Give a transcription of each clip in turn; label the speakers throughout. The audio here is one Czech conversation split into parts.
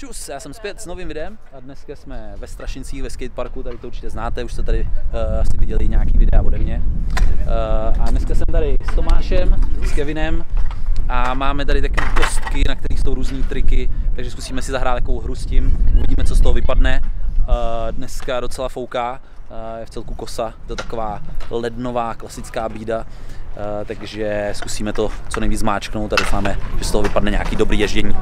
Speaker 1: Čus, já jsem zpět s novým videem a dneska jsme ve Strašincích ve skateparku, tady to určitě znáte, už jste tady asi viděli nějaký videa ode mě. A dneska jsem tady s Tomášem, s Kevinem a máme tady takové kostky, na kterých jsou různý triky, takže zkusíme si zahrát takovou hru s tím, uvidíme, co z toho vypadne. Dneska docela fouká, je v celku kosa, je to taková lednová klasická bída, takže zkusíme to co nejvíc zmáčknout a doufáme, že z toho vypadne nějaký dobrý ježdění.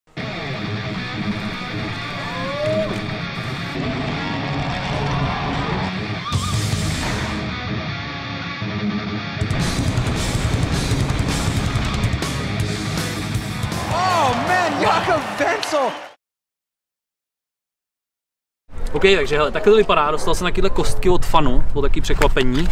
Speaker 2: Jakob Wenzel!
Speaker 1: OK, takže hele, takhle to vypadá, dostal jsem takovéhle kostky od Fanu, bylo taky překvapení.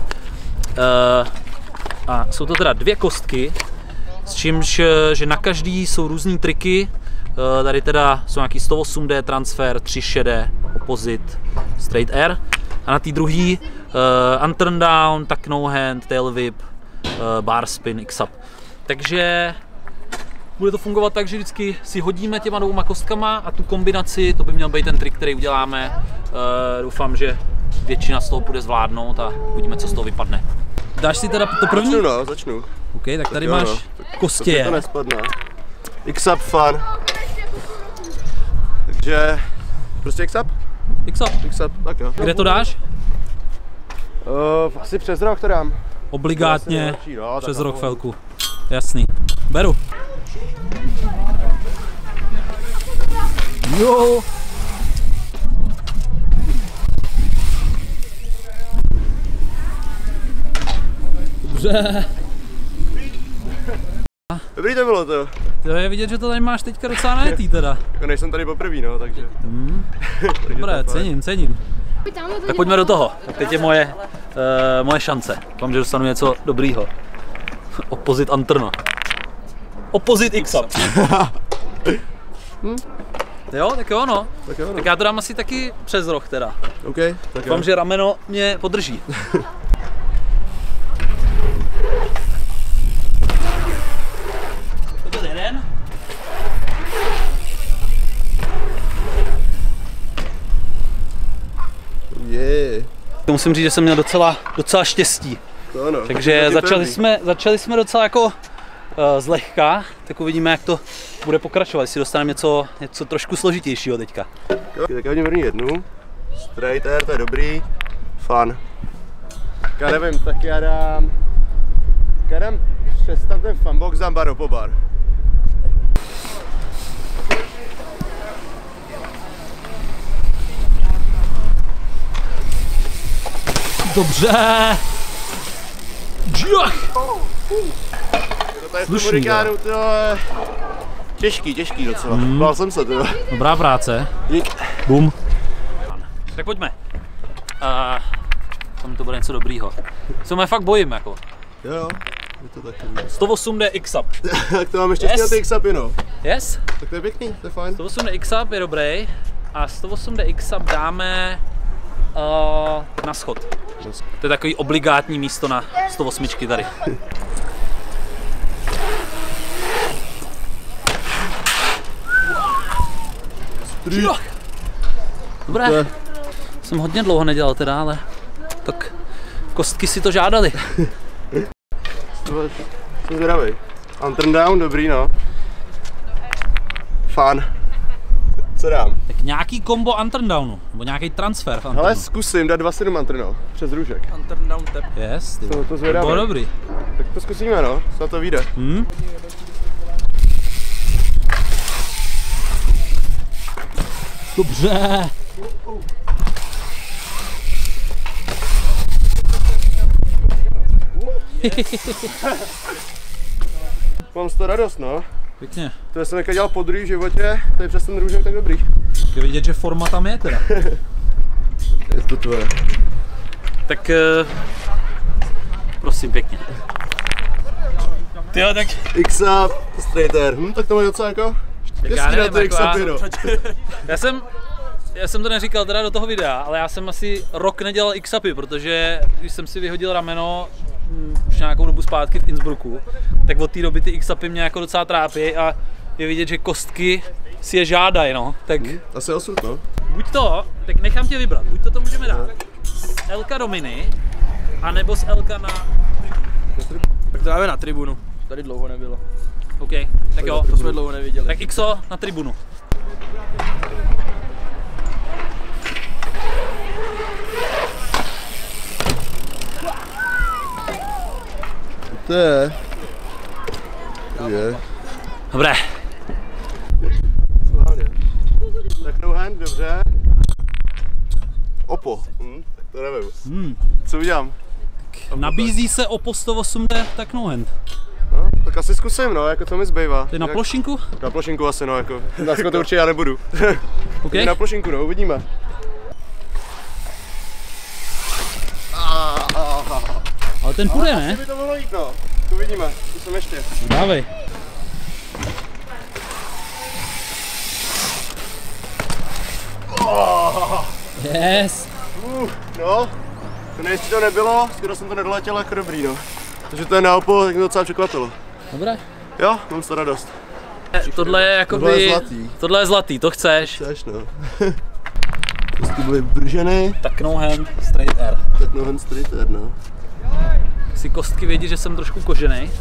Speaker 1: A jsou to teda dvě kostky, s čímž, že na každý jsou různý triky. Tady teda jsou nějaký 108D transfer, 3 šedé, opposite, straight air. A na té druhý turn down, tuck no hand, tail whip, bar spin, x-up. Takže bude to fungovat tak, že vždycky si hodíme těma dvouma kostkama a tu kombinaci, to by měl být ten trik, který uděláme. Doufám, že většina z toho bude zvládnout a uvidíme, co z toho vypadne. Dáš si teda to první?
Speaker 3: Začnu.
Speaker 1: OK, tak tady máš kostě.
Speaker 3: To nespadne. X-up fun. Takže prostě X-up? X-up, tak jo.
Speaker 1: Kde to dáš?
Speaker 3: Asi přes rok to dám.
Speaker 1: Obligátně přes rok felku. Jasný. Beru. Jo. Dobře.
Speaker 3: Dobrý to bylo to.
Speaker 1: To je vidět, že to tady máš teďka docela najetý teda.
Speaker 3: Nejsem tady poprvý, no, takže.
Speaker 1: Dobré, cením. Tak pojďme do toho. Tak teď je moje šance. Doufám, že dostanu něco dobrýho. Opposite Antrno. Opposite X-up. Jo, tak jo no. Tak já to dám asi taky přes roh teda.
Speaker 3: OK, tak
Speaker 1: doufám, že rameno mě podrží. To byl jeden. Musím říct, že jsem měl docela štěstí.
Speaker 3: To no,
Speaker 1: takže začali jsme docela jako zlehka, tak uvidíme, jak to bude pokračovat, jestli dostaneme něco trošku složitějšího teďka.
Speaker 3: Tak já hodím první jednu, straight air, to je dobrý, fun. Tak já nevím, tak já dám přes tam ten funbox, dám bar po bar.
Speaker 1: Dobře!
Speaker 3: To je v hurikánu, to je těžký docela. Bál jsem se to.
Speaker 1: Dobrá práce.
Speaker 3: Dík.
Speaker 1: Bum. Tak pojďme. Tam to bude něco dobrýho. Se mě fakt bojím jako.
Speaker 3: Jo, je to taky.
Speaker 1: 108D X-up.
Speaker 3: Tak to mám ještě ty X-upy, no.
Speaker 1: Yes?
Speaker 3: Tak to je pěkný, to je fajn.
Speaker 1: 108D X-up je dobrý. A 108D X-up dáme na schod. To je takový obligátní místo na 108 tady. Dobré. Jsem hodně dlouho nedělal teda, ale tak kostky si to žádali.
Speaker 3: Jsem zvědavý. Turn down, dobrý no. Fun. Co dám?
Speaker 1: Tak nějaký kombo turn downu, nebo nějaký transfer.
Speaker 3: Ale zkusím dát 2-7 turn přes růžek.
Speaker 2: Turn down tap.
Speaker 1: Yes,
Speaker 3: to zvědavý.
Speaker 1: Bylo dobrý.
Speaker 3: Tak to zkusíme no, co to vyjde.
Speaker 1: Dobře.
Speaker 3: Mám z toho radost, no.
Speaker 1: Pěkně.
Speaker 3: To jsem dělal podruhý v životě, tady přes ten růžek tak dobrý.
Speaker 1: Je vidět, že forma tam je teda.
Speaker 3: Je to tvoje.
Speaker 1: Tak prosím pěkně. Tyjo, tak
Speaker 3: X-up, straight air. Tak to má docela jako
Speaker 1: já nevím,
Speaker 3: X-upy, no.
Speaker 1: Já jsem to neříkal teda do toho videa, ale já jsem asi rok nedělal X-upy, protože když jsem si vyhodil rameno už nějakou dobu zpátky v Innsbrucku, tak od té doby ty X-upy mě jako docela trápí a je vidět, že kostky si je žádaj, no. Tak
Speaker 3: Asi osud, no.
Speaker 1: buď to, tak nechám tě vybrat, buď to můžeme dát. Elka do mini, anebo z Elka na...
Speaker 2: Tak to dáme na tribunu. Tady dlouho nebylo.
Speaker 1: OK, tak jo.
Speaker 2: To jsme dlouho neviděli.
Speaker 1: Tak XO na tribunu.
Speaker 3: To je.
Speaker 1: Dobré.
Speaker 3: Schválně. Tak no hand, dobře. Opo. Tak to nevím. Co udělám?
Speaker 1: Nabízí se Oppo 108D, tak no hand.
Speaker 3: No, tak asi zkusím, no, jako to mi zbývá.
Speaker 1: Ty na plošinku?
Speaker 3: Na plošinku asi, no, jako. Na to určitě já nebudu.
Speaker 1: OK.
Speaker 3: Na plošinku, no, uvidíme.
Speaker 1: Ale ten půjde, ne?
Speaker 3: Asi by to mohlo jít, no. To uvidíme, zkusím ještě.
Speaker 1: Dávej. Yes.
Speaker 3: No, to nejistý to nebylo, skoro jsem to nedoletěl jako dobrý, no. Takže to je na Oppo, tak mě docela překvapilo.
Speaker 1: Dobré.
Speaker 3: Jo, mám to radost.
Speaker 1: Tohle je jakoby...
Speaker 3: Tohle je zlatý.
Speaker 1: Tohle je zlatý, to chceš.
Speaker 3: Chceš, no. Prostě byly vrženy.
Speaker 1: Tak no hand, straight air.
Speaker 3: Tak no hand straight air, no.
Speaker 1: Si kostky vědí, že jsem trošku kožený.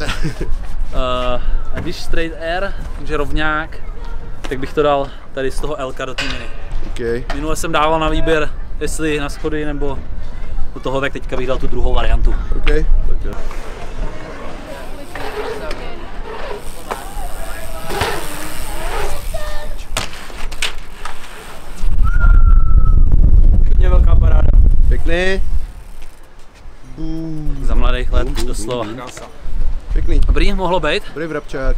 Speaker 1: A když straight air, takže rovňák, tak bych to dal tady z toho Elka do té mini.
Speaker 3: Okay.
Speaker 1: Minule jsem dával na výběr, jestli na schody nebo do toho, tak teďka bych dal tu druhou variantu.
Speaker 3: OK, tak jo.
Speaker 2: Pěkně velká paráda.
Speaker 3: Pěkný.
Speaker 1: Za mladých let, doslova.
Speaker 3: Pěkný.
Speaker 1: Dobrý, mohlo být.
Speaker 3: Dobrý vrabčák.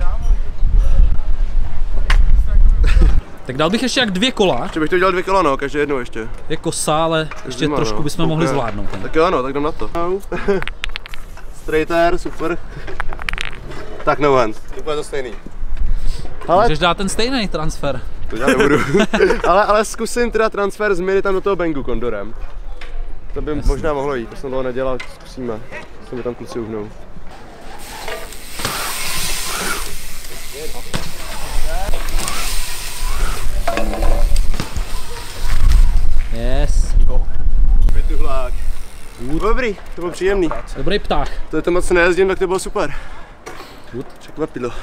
Speaker 1: Tak dal bych ještě jak 2 kola.
Speaker 3: Ještě bych to dělal 2 kola, no, každé jedno ještě.
Speaker 1: Je kosa, ale ještě
Speaker 3: Zima,
Speaker 1: trošku
Speaker 3: no.
Speaker 1: bychom mohli
Speaker 3: Okay.
Speaker 1: zvládnout. Ne?
Speaker 3: Tak jo, no, tak jdem na to. Straight air, super. Tak no hand, úplně to stejný. Ale
Speaker 1: Můžeš dát ten stejný transfer.
Speaker 3: to já nebudu. ale zkusím teda transfer z mini tam do toho bangu kondorem. To by možná mohlo jít, to jsem dlouho nedělal, zkusíme. Co mi tam kluci uhnou.
Speaker 1: Yes.
Speaker 3: Vytuhlák. Dobrý, to bylo příjemný.
Speaker 1: Dobrý pták.
Speaker 3: To moc nejezdím, tak to bylo super. Překvapilo.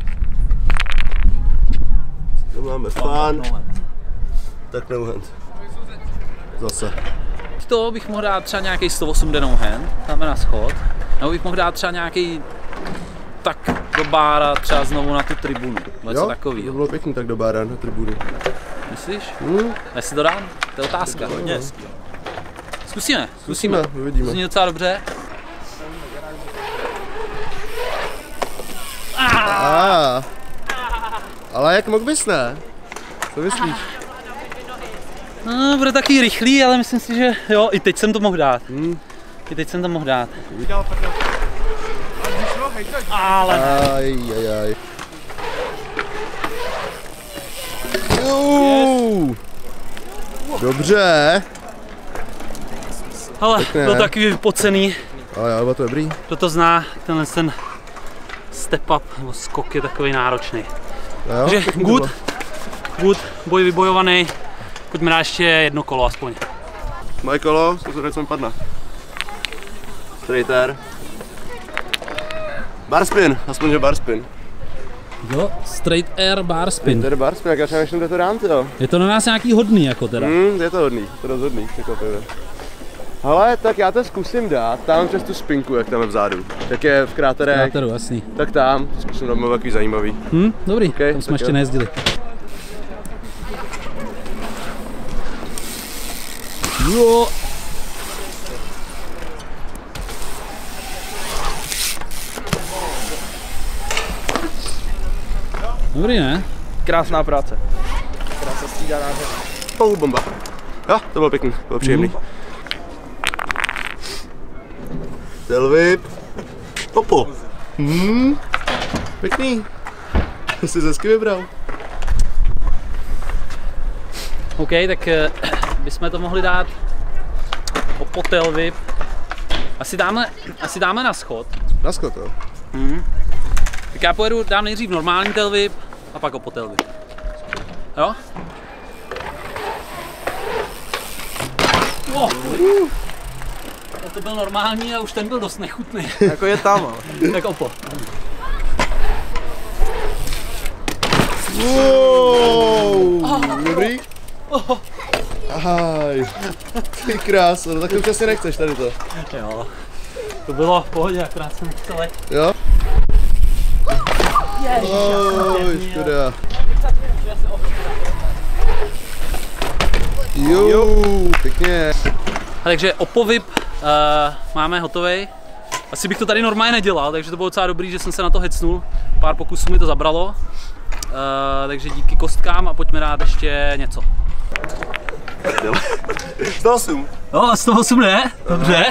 Speaker 3: To máme fun. Tak no hand. Zase.
Speaker 1: To bych mohl dát třeba nějaký 108 no hand, dáme na schod. Nebo bych mohl dát třeba nějaký tak do bára, třeba znovu na tu tribunu. Něco
Speaker 3: To
Speaker 1: takového.
Speaker 3: bylo pěkný tak do bára na tribuny.
Speaker 1: Myslíš? Jestli to dám? To je otázka. Zkusíme.
Speaker 3: Uvidíme.
Speaker 1: Zní docela dobře.
Speaker 3: Ale jak mohl bys, ne? Co myslíš?
Speaker 1: No, bude taky rychlý, ale myslím si, že jo, i teď jsem to mohl dát. I teď jsem to mohl dát. Ale
Speaker 3: Aj. Dobře.
Speaker 1: ale
Speaker 3: Pěkné.
Speaker 1: byl taky vypocený.
Speaker 3: A jo, bylo to dobrý.
Speaker 1: Kdo to zná, tenhle ten step up nebo skok je takový náročný.
Speaker 3: Jo,
Speaker 1: Takže
Speaker 3: pěkný to
Speaker 1: good,
Speaker 3: bylo.
Speaker 1: good, boj vybojovaný. Pojďme dát ještě 1 kolo aspoň.
Speaker 3: Moje kolo, co mi padne. Straight air. Barspin, aspoň že barspin.
Speaker 1: Jo, straight air bar spin.
Speaker 3: To je barspin, jak já třeba nešel to dám, jo.
Speaker 1: Je to na nás nějaký hodný jako teda.
Speaker 3: Je to hodný, to dost hodný, překvapivě. Hele, tak já to zkusím dát, tam přes tu spinku, jak tam je vzadu. Jak je v kráterech,
Speaker 1: Kráteru, jasný.
Speaker 3: tak tam, to zkusím dát, takový zajímavý.
Speaker 1: Dobrý,
Speaker 3: Okay,
Speaker 1: tam jsme
Speaker 3: tak
Speaker 1: ještě
Speaker 3: jo.
Speaker 1: nejezdili. Jo. Dobrý, ne?
Speaker 2: Krásná práce. Krásná střídaná hra.
Speaker 3: Bomba. Jo, to bylo pěkný, bylo příjemný. Tail whip. Oppo. Pěkný. Jsi hezky vybral.
Speaker 1: OK, tak bychom to mohli dát Oppo tail whip. Asi dáme na schod.
Speaker 3: Na schod, jo.
Speaker 1: Tak já dám nejdřív normální tail whip a pak Oppo tail whip. Jo? To byl normální a už ten byl dost nechutný.
Speaker 2: Jako je tam, ale.
Speaker 1: Tak opo.
Speaker 3: Wow, dobrý? Ahaj, ty kráso, no tak to už asi nechceš tady to.
Speaker 1: Jo. To bylo v pohodě, akorát jsem celý.
Speaker 3: Jo? Oj, škoda. Jo, pěkně.
Speaker 1: Takže opovip máme hotovej. Asi bych to tady normálně nedělal, takže to bylo docela dobrý, že jsem se na to hecnul. Pár pokusů mi to zabralo. Takže díky kostkám a pojďme dát ještě něco.
Speaker 3: 108.
Speaker 1: No, 108 ne? Dobře.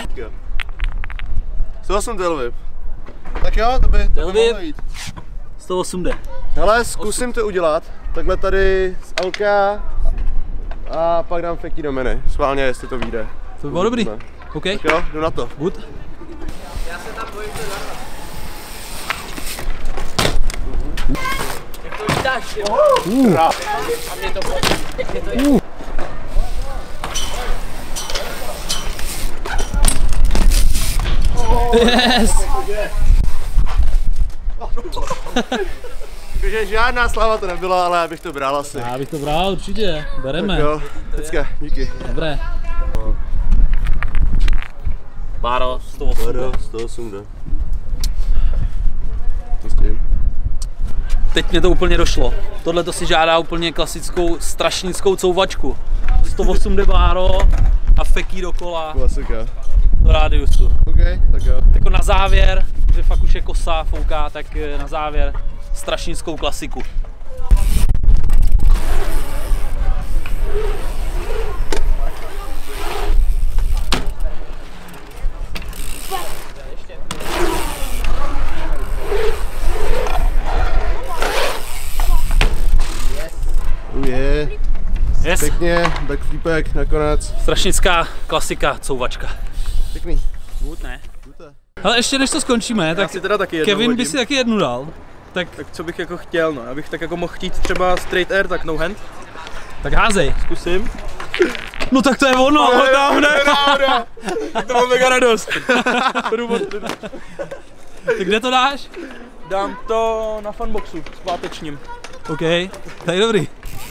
Speaker 3: 108 tail whip. Tak jo, to by mohlo jít.
Speaker 1: 108 jde.
Speaker 3: Hele, zkusím to udělat. Takhle tady z Alka a pak dám feký do meny. Schválně, jestli to vyjde.
Speaker 1: To by bylo dobrý. OK.
Speaker 3: Tak jo, jdu na to.
Speaker 1: Good.
Speaker 2: Já se tam bojím, že zahrát. Jak to vítáš, jo? A mě to pojď.
Speaker 1: Yes!
Speaker 3: Takže žádná sláva to nebyla, ale já bych to bral asi.
Speaker 1: Já bych to bral, určitě. Bereme.
Speaker 3: Tak jo, teďka, díky.
Speaker 1: Dobré. Báro, 108.
Speaker 3: Báro, 108 jde. To s tím.
Speaker 1: Teď mě to úplně došlo. Tohle to si žádá úplně klasickou strašnickou couvačku. 108 jde báro a feký dokola
Speaker 3: Klasika.
Speaker 1: do rádiusu.
Speaker 3: OK, tak jo.
Speaker 1: Jako na závěr, že fakt už je kosa, fouká, tak na závěr strašnickou klasiku. Yes.
Speaker 3: Pěkně, backflipek nakonec.
Speaker 1: Strašnická klasika, couvačka.
Speaker 3: Pěkný.
Speaker 1: Good, ne? Ale ještě než to skončíme, tak
Speaker 2: si teda taky jednou
Speaker 1: Kevin by
Speaker 2: hodím.
Speaker 1: si taky jednu dal. Tak
Speaker 2: Co bych jako chtěl, no. Abych tak jako mohl chtít třeba straight air, tak no hand.
Speaker 1: házej.
Speaker 2: Zkusím.
Speaker 1: No tak to je ono.
Speaker 2: Ale tam ne, tak to mám mega radost.
Speaker 1: Tak kde to dáš?
Speaker 2: Dám to na funboxu s pátečním.
Speaker 1: OK, to je dobrý.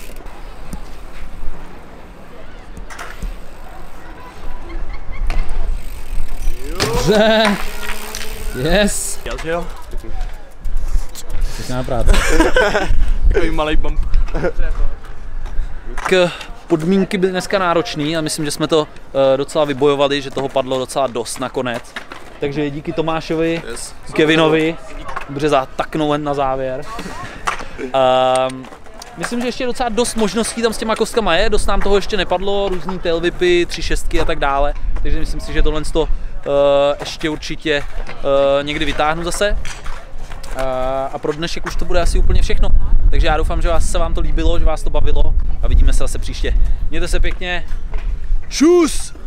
Speaker 1: Dobře. Yes.
Speaker 2: Jo.
Speaker 1: Pěkná práce.
Speaker 2: Takový malej bump.
Speaker 1: Podmínky byly dneska náročný a myslím, že jsme to docela vybojovali, že toho padlo docela dost nakonec. Takže díky Tomášovi,
Speaker 3: Yes.
Speaker 1: Kevinovi, dobře zataknout na závěr. Myslím, že ještě docela dost možností tam s těma kostkama je, dost nám toho ještě nepadlo, různý tailwhipy, 3/6 a tak dále, takže myslím si, že tohle ještě určitě někdy vytáhnu zase. A pro dnešek už to bude asi úplně všechno. Takže já doufám, že se vám to líbilo, že vás to bavilo a vidíme se zase příště. Mějte se pěkně. Čus!